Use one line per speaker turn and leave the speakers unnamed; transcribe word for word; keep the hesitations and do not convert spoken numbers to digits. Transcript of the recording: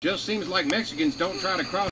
Just seems like Mexicans don't try to cross